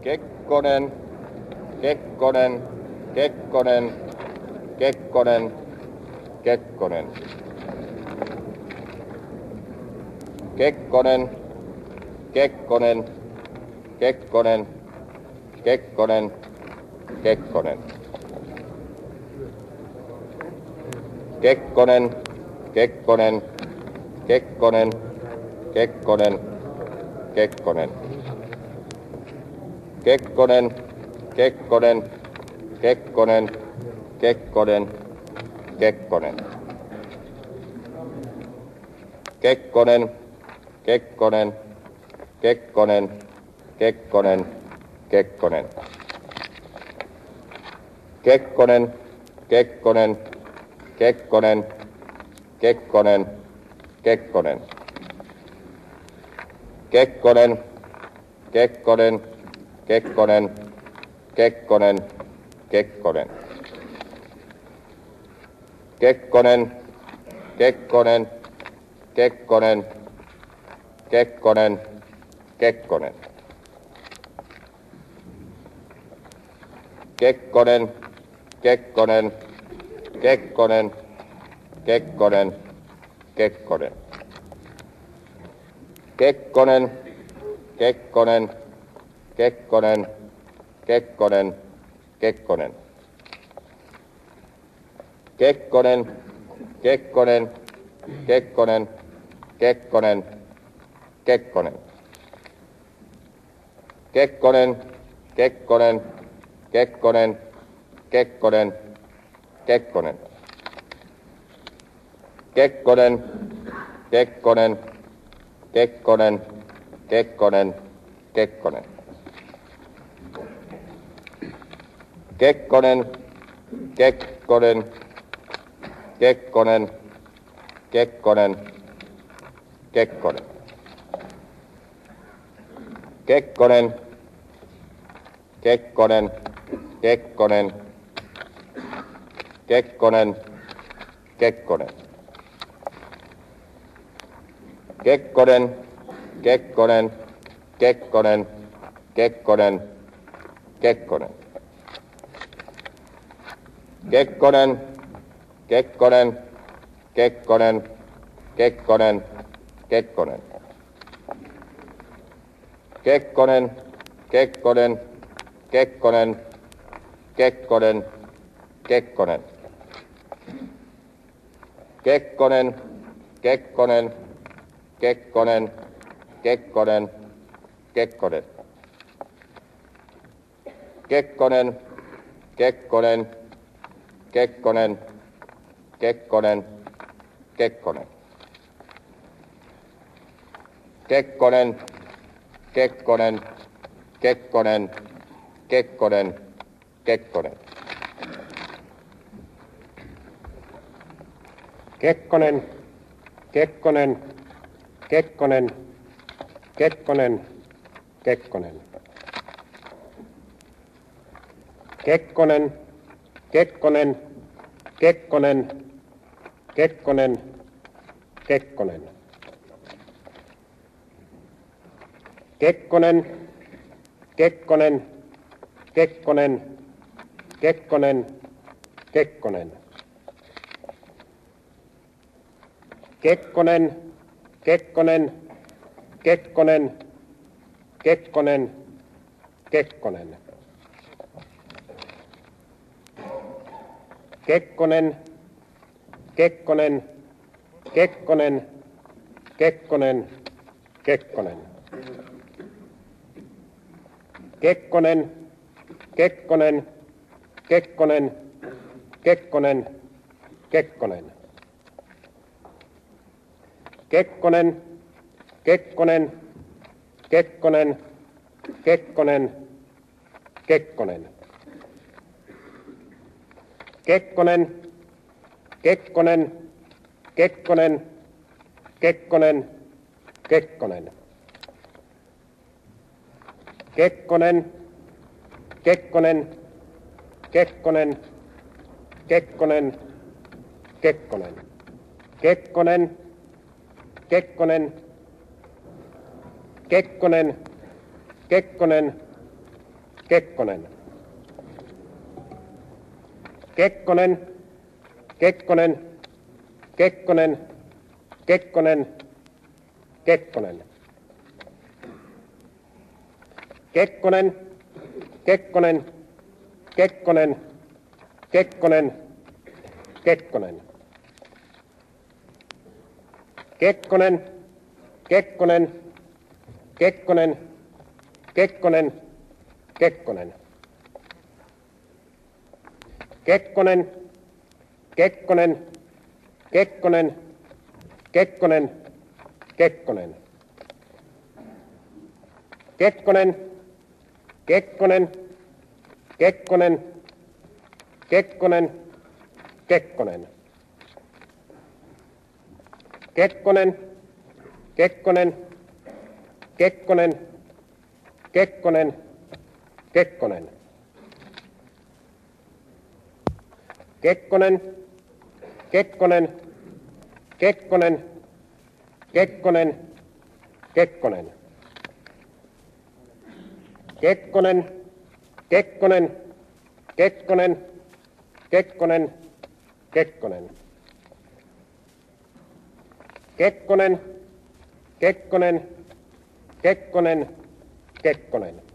Kekkonen, Kekkonen, Kekkonen, Kekkonen, Kekkonen. Kekkonen, Kekkonen, Kekkonen, Kekkonen, Kekkonen. Kekkonen, Kekkonen, Kekkonen, Kekkonen, Kekkonen. Kekkonen, Kekkonen, Kekkonen, Kekkonen, Kekkonen. Kekkonen, Kekkonen, Kekkonen, Kekkonen, Kekkonen. Kekkonen, Kekkonen, Kekkonen, Kekkonen, Kekkonen. Kekkonen, Kekkonen, Kekkonen, Kekkonen, Kekkonen. Kekkonen, Kekkonen, Kekkonen, Kekkonen, Kekkonen. Kekkonen, Kekkonen, Kekkonen, Kekkonen, Kekkonen. Kekkonen, Kekkonen, Kekkonen, Kekkonen, Kekkonen. Kekkonen, Kekkonen, Kekkonen, Kekkonen, Kekkonen. Kekkonen, Kekkonen, Kekkonen, Kekkonen, Kekkonen. Kekkonen, Kekkonen, Kekkonen, Kekkonen, Kekkonen. Kekkonen, Kekkonen, Kekkonen, Kekkonen, Kekkonen. Kekkonen, Kekkonen, Kekkonen, Kekkonen, Kekkonen. Kekkonen, Kekkonen, Kekkonen, Kekkonen, Kekkonen. Kekkonen, Kekkonen, Kekkonen, Kekkonen, Kekkonen. Kekkonen, Kekkonen, Kekkonen, Kekkonen, Kekkonen. Kekkonen, Kekkonen, Kekkonen, Kekkonen, Kekkonen. Kekkonen, Kekkonen, Kekkonen, Kekkonen, Kekkonen. Kekkonen, Kekkonen, Kekkonen, Kekkonen, Kekkonen. Kekkonen, Kekkonen, Kekkonen, Kekkonen, Kekkonen. Kekkonen, Kekkonen, Kekkonen, Kekkonen, Kekkonen. Kekkonen, Kekkonen, Kekkonen, Kekkonen, Kekkonen. Kekkonen, Kekkonen, Kekkonen, Kekkonen, Kekkonen. Kekkonen, Kekkonen, Kekkonen, Kekkonen, Kekkonen. Kekkonen, Kekkonen, Kekkonen, Kekkonen, Kekkonen. Kekkonen, Kekkonen, Kekkonen, Kekkonen, Kekkonen. Kekkonen, Kekkonen, Kekkonen, Kekkonen, Kekkonen. Kekkonen, Kekkonen, Kekkonen, Kekkonen, Kekkonen. Kekkonen, Kekkonen, Kekkonen, Kekkonen, Kekkonen. Kekkonen, Kekkonen, Kekkonen, Kekkonen, Kekkonen. Kekkonen, Kekkonen, Kekkonen, Kekkonen, Kekkonen. Kekkonen, Kekkonen, Kekkonen, Kekkonen, Kekkonen. Kekkonen, Kekkonen, Kekkonen, Kekkonen, Kekkonen. Kekkonen, Kekkonen, Kekkonen, Kekkonen, Kekkonen. Kekkonen, Kekkonen, Kekkonen, Kekkonen, Kekkonen. Kekkonen, Kekkonen, Kekkonen, Kekkonen, Kekkonen. Kekkonen, Kekkonen, Kekkonen, Kekkonen, Kekkonen. Kekkonen, Kekkonen, Kekkonen, Kekkonen.